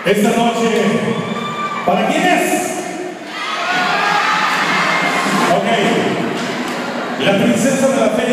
Esta noche, ¿para quién es? Ok, la princesa de la fe.